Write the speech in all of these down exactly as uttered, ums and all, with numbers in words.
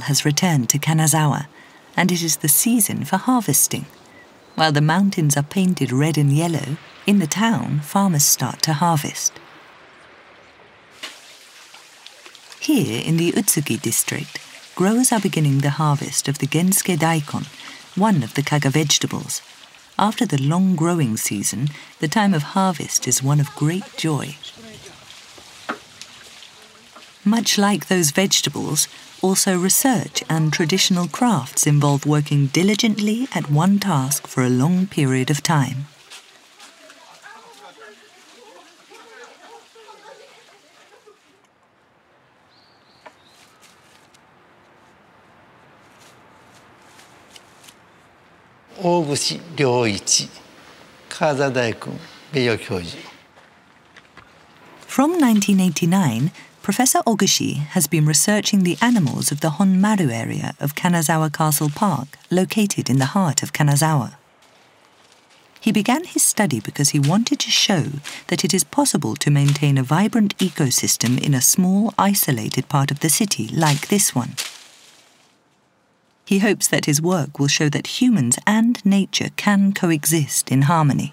has returned to Kanazawa, and it is the season for harvesting. While the mountains are painted red and yellow, in the town, farmers start to harvest. Here in the Utsugi district, growers are beginning the harvest of the Gensuke daikon, one of the kaga vegetables. After the long growing season, the time of harvest is one of great joy. Much like those vegetables, also research and traditional crafts involve working diligently at one task for a long period of time. Oguchi Ryoichi, Kaza Daikun, Beiyo Kyoji. From nineteen eighty-nine, Professor Oguchi has been researching the animals of the Honmaru area of Kanazawa Castle Park, located in the heart of Kanazawa. He began his study because he wanted to show that it is possible to maintain a vibrant ecosystem in a small, isolated part of the city like this one. He hopes that his work will show that humans and nature can coexist in harmony.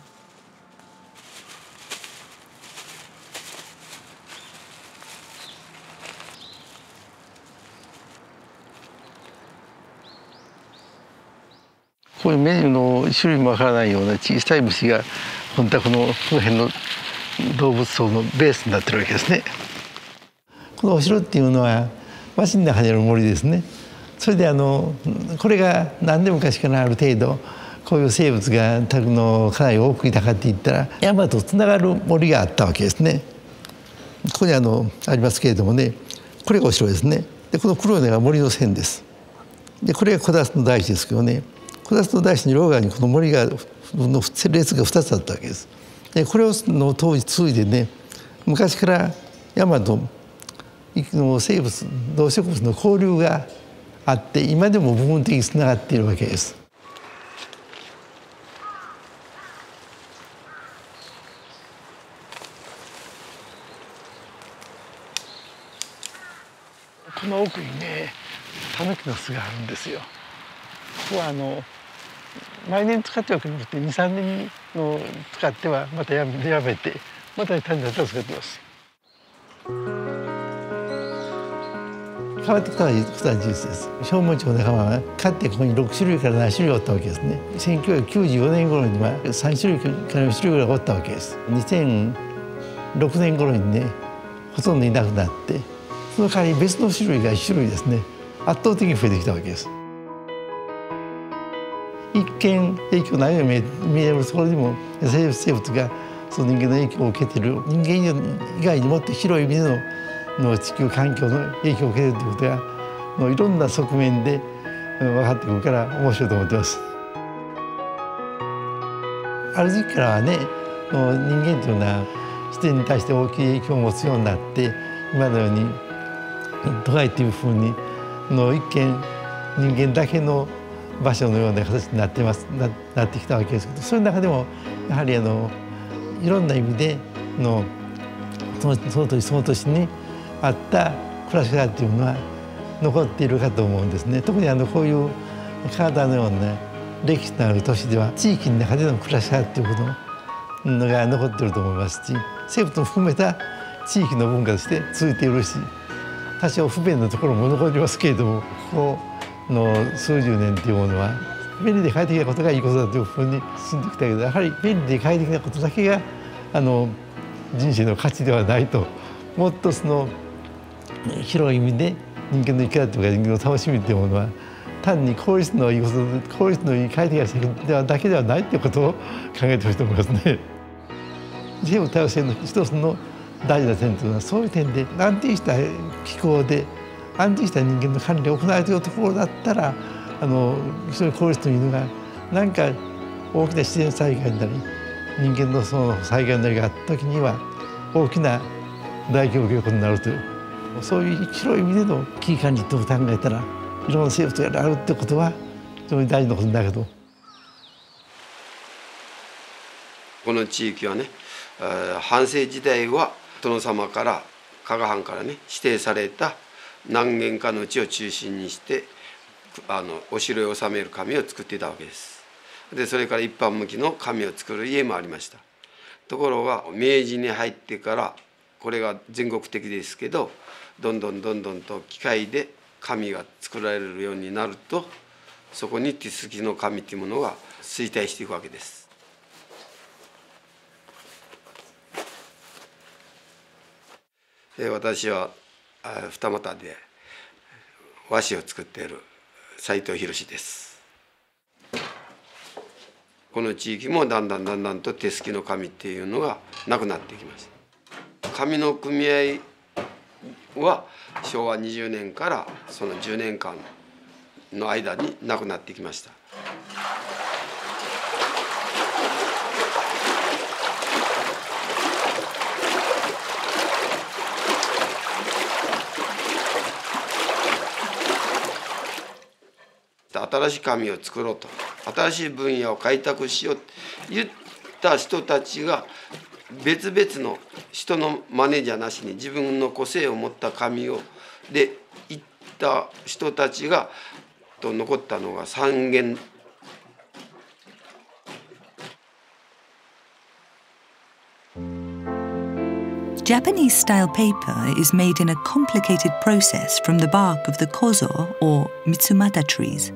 こういうメニューの種類もわからないような小さい虫が本当はこのこの辺の動物層のベースになってるわけですね。このお城っていうのは町の中にある森ですね。それであのこれが何で昔からある程度こういう生物がのかなり多くいたかっていったら山とつながる森があったわけですね。ここにあのありますけれどもね、これがお城ですね。でこの黒いのが森の線です。でこれが小田の大地ですけどね、小田の大地の両側にこの森がの列がふたつあったわけです。でこれをの当時継いでね、昔から山との生物動植物の交流があって今でも部分的につながっているわけです。この奥にね、タヌキの巣があるんですよ。ここはあの毎年使ってはくれなくてにさんねんの使ってはまたやめやめてまた種だったら使ってます。変わってきたことは事実です。ショウモンチの仲間はかってここにろくしゅるいからななしゅるいおったわけですね。せんきゅうひゃくきゅうじゅうよねん頃にはさんしゅるいからよんしゅるいぐらいおったわけです。にせんろくねん頃にねほとんどいなくなってその代わり別の種類がいちしゅるいですね圧倒的に増えてきたわけです。一見影響ないように見えるところにも生物がその人間の影響を受けている人間以外にもっと広い意味でのの地球環境の影響を受けているということがのいろんな側面で分かってくるから面白いと思ってます。ある時期からはねの人間というのは自然に対して大きい影響を持つようになって今のように都会というふうにの一見人間だけの場所のような形になってます な, なってきたわけですけど、そういう中でもやはりあのいろんな意味でのそのその年その年にあった暮らし方っていうのは残っているかと思うんですね。特にあのこういう体のような歴史のある都市では地域の中での暮らし方っていうことのが残っていると思いますし、生物も含めた地域の文化として続いているし、多少不便なところも残りますけれども、ここの数十年というものは便利で快適なことがいいことだというふうに進んできたけど、やはり便利で快適なことだけがあの人生の価値ではないと、もっとその広い意味で人間の生き方というか人間の楽しみというものは単に効率のいいこと効率のいい快適な生活ではだけではないということを考えてほしいと思いますね。生物多様性の一つの大事な点というのはそういう点で安定した気候で安定した人間の管理が行われているところだったらあの非常に効率のいいのが何か大きな自然災害になり人間のその災害なりがあった時には大きな大凶器になるという、そういう広い意味での危機管理と考えたらいろんな生物があるってことは非常に大事なことだけど、 この地域はね藩政時代は殿様から加賀藩からね指定された何軒かのうちを中心にしてあのお城へ収める紙を作っていたわけです。でそれから一般向きの紙を作る家もありました。ところが明治に入ってからこれが全国的ですけどどんどんどんどんと機械で紙が作られるようになるとそこに手すきの紙というものが衰退していくわけです。私は二俣で和紙を作っている斉藤博です。この地域もだんだんだんだんと手すきの紙っていうのがなくなってきました。紙の組合はしょうわにじゅうねんからそのじゅうねんかんの間になくなってきました。新しい紙を作ろうと新しい分野を開拓しようと言った人たちが別々の人の真似じゃなしに自分の個性を持った紙をで言った人たちがと残ったのが三軒。 Japanese style paper is made in a complicated process from the bark of the kozo or Mitsumata trees.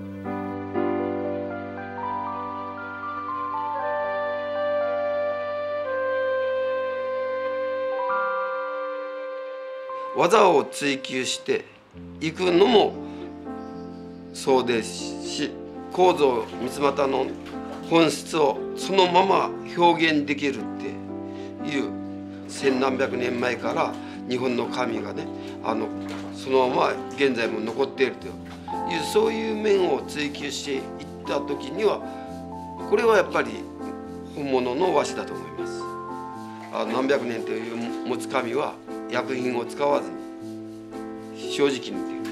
「技を追求していくのもそうですし構造三つ股の本質をそのまま表現できるっていう千何百年前から日本の紙がねあのそのまま現在も残っているというそういう面を追求していった時にはこれはやっぱり本物の和紙だと思います。あ何百年という持つ紙は薬品を使わずに正直に言って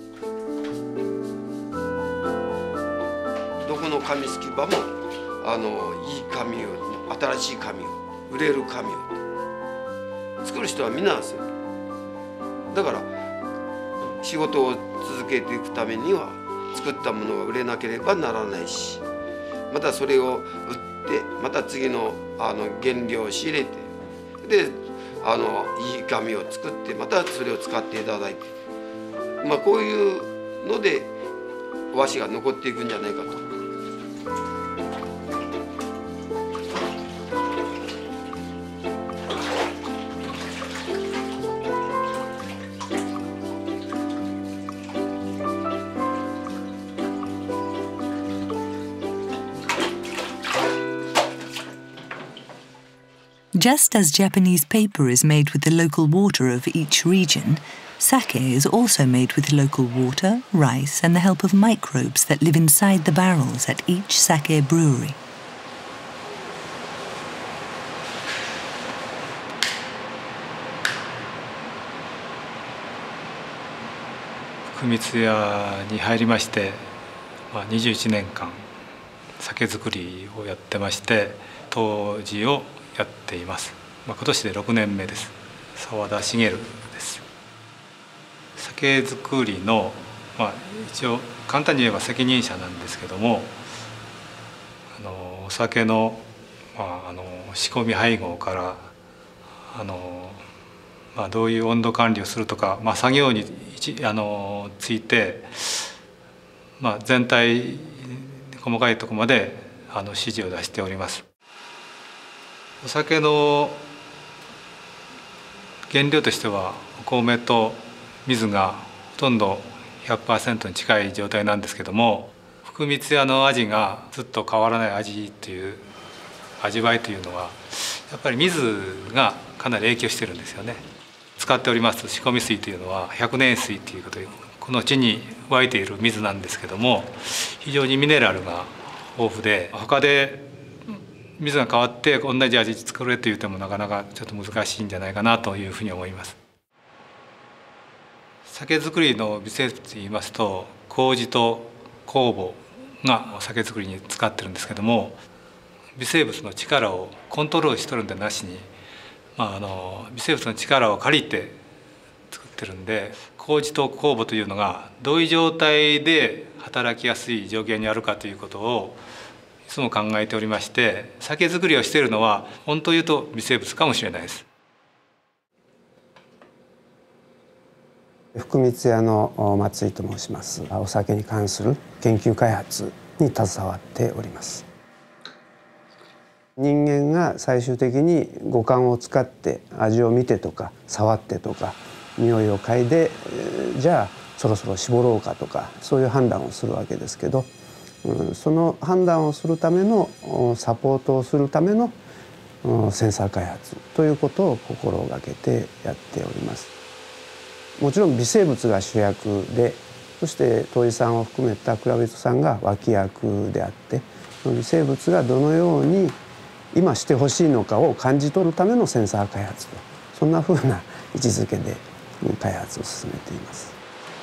どこの紙すき場もあのいい紙を新しい紙を売れる紙を作る人は皆ですよ。だから仕事を続けていくためには作ったものが売れなければならないしまたそれを売ってまた次のあの原料を仕入れてであのいい紙を作ってまたそれを使っていただいて、まあ、こういうので和紙が残っていくんじゃないかと。 Just as Japanese paper is made with the local water of each region, sake is also made with local water, rice, and the help of microbes that live inside the barrels at each sake brewery. 福光屋に入りまして、まあ、にじゅういちねんかん酒造りをやってまして杜氏をやっています。まあ、今年でろくねんめです。澤田茂です。酒造りの、まあ、一応簡単に言えば責任者なんですけども、あのお酒の、まあ、あの仕込み配合からあの、まあ、どういう温度管理をするとか、まあ、作業にあのついて、まあ、全体細かいところまであの指示を出しております。お酒の原料としてはお米と水がほとんど ひゃくパーセント に近い状態なんですけども、福光屋の味がずっと変わらない味という味わいというのはやっぱり水がかなり影響してるんですよね。使っております仕込み水というのは百年水ということでこの地に湧いている水なんですけども非常にミネラルが豊富で他で水が変わって同じ味作れと言ってもなかなかちょっと難しいんじゃないかなというふうに思います。酒造りの微生物といいますと麹と酵母が酒造りに使ってるんですけども微生物の力をコントロールしとるんでなしに、まあ、あの微生物の力を借りて作ってるんで、麹と酵母というのがどういう状態で働きやすい条件にあるかということをいつも考えておりまして、酒造りをしているのは本当を言うと微生物かもしれないです。 福光屋の松井と申します。お酒に関する研究開発に携わっております。人間が最終的に五感を使って味を見てとか触ってとか匂いを嗅いで、じゃあそろそろ絞ろうかとか、そういう判断をするわけですけど、うん、その判断をするためのサポートをするためのセンサー開発ということを心がけてやっております。もちろん微生物が主役で、そして杜氏さんを含めた蔵人さんが脇役であって、その微生物がどのように今してほしいのかを感じ取るためのセンサー開発と、そんなふうな位置づけで開発を進めています。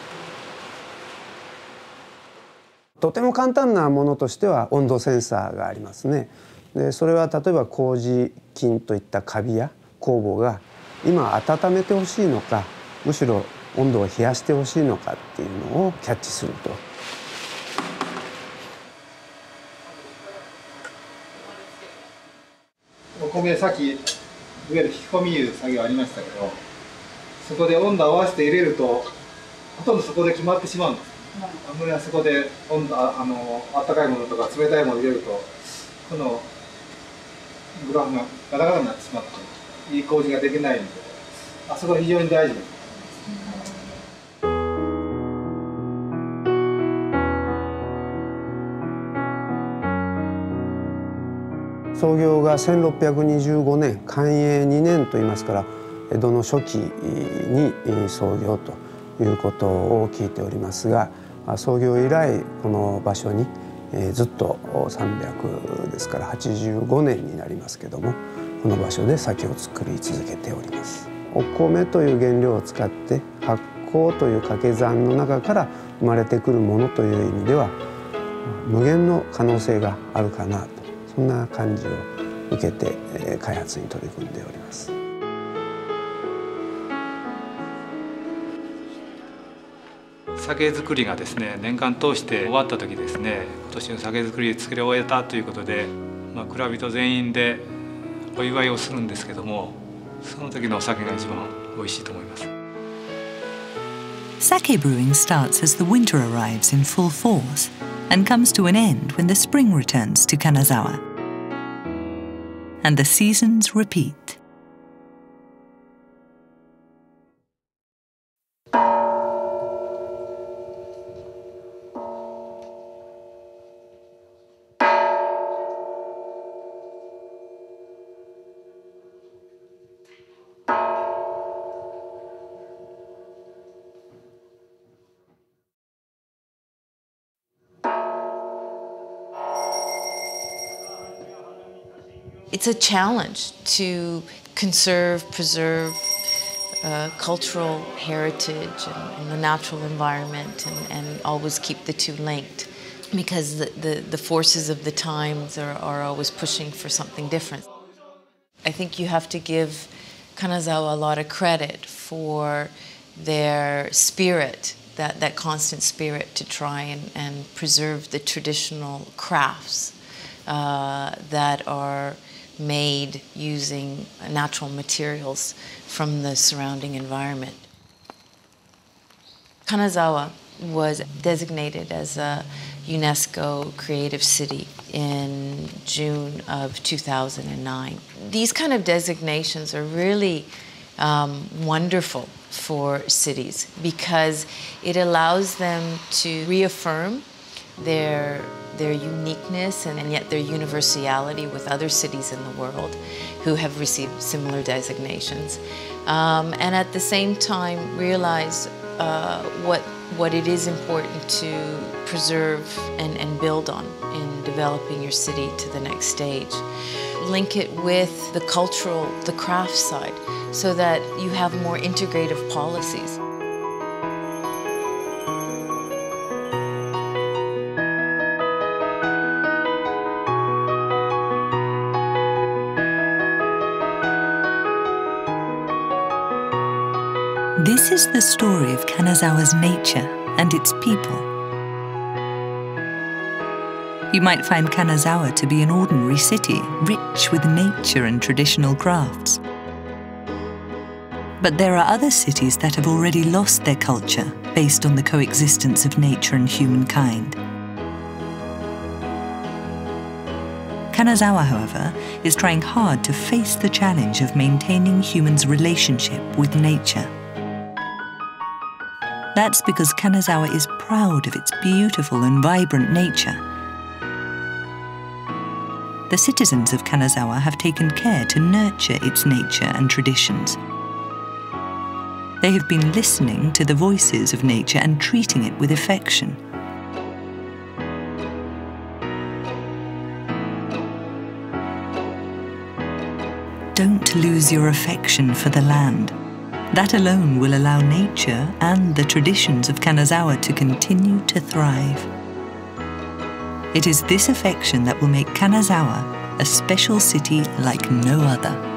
とても簡単なものとしては温度センサーがありますね。でそれは例えば麹菌といったカビや酵母が今温めてほしいのか、むしろ温度を冷やしてほしいのかっていうのをキャッチすると。 お米さっきいわゆる引き込みいう作業ありましたけど、そこで温度合わせて入れるとほとんどそこで決まってしまうんです。あんまりあそこで温度ああの温かいものとか冷たいものを入れるとこのグラフがガタガタになってしまっていい麹ができないので、あそこは非常に大事です。 創業がせんろっぴゃくにじゅうごねん、寛永にねんといいますから、江戸の初期に創業ということを聞いておりますが、創業以来この場所にずっとさんびゃくですからはちじゅうごねんになりますけども、この場所で酒を造り続けております。お米という原料を使って発酵という掛け算の中から生まれてくるものという意味では無限の可能性があるかなと、そんな感じを受けて開発に取り組んでおります。 酒造りがですね、年間通して終わった時ですね、今年の酒造り作り終えたということで、まあ、蔵人全員でお祝いをするんですけども、その時のお酒が一番美味しいと思います。 Sake brewing starts as the winter arrives in full force and comes to an end when the spring returns to Kanazawa. And the seasons repeat. It's a challenge to conserve, preserve uh, cultural heritage and, and the natural environment, and, and always keep the two linked, because the, the, the forces of the times are, are always pushing for something different. I think you have to give Kanazawa a lot of credit for their spirit, that, that constant spirit to try and, and preserve the traditional crafts uh, that are made using natural materials from the surrounding environment. Kanazawa was designated as a UNESCO Creative City in June of two thousand nine. These kind of designations are really um, wonderful for cities because it allows them to reaffirm their their uniqueness and, and yet their universality with other cities in the world who have received similar designations, um, and at the same time realize uh, what what it is important to preserve and, and build on in developing your city to the next stage. Link it with the cultural, the craft side, so that you have more integrative policies. This is the story of Kanazawa's nature and its people. You might find Kanazawa to be an ordinary city, rich with nature and traditional crafts. But there are other cities that have already lost their culture based on the coexistence of nature and humankind. Kanazawa, however, is trying hard to face the challenge of maintaining humans' relationship with nature. That's because Kanazawa is proud of its beautiful and vibrant nature. The citizens of Kanazawa have taken care to nurture its nature and traditions. They have been listening to the voices of nature and treating it with affection. Don't lose your affection for the land. That alone will allow nature and the traditions of Kanazawa to continue to thrive. It is this affection that will make Kanazawa a special city like no other.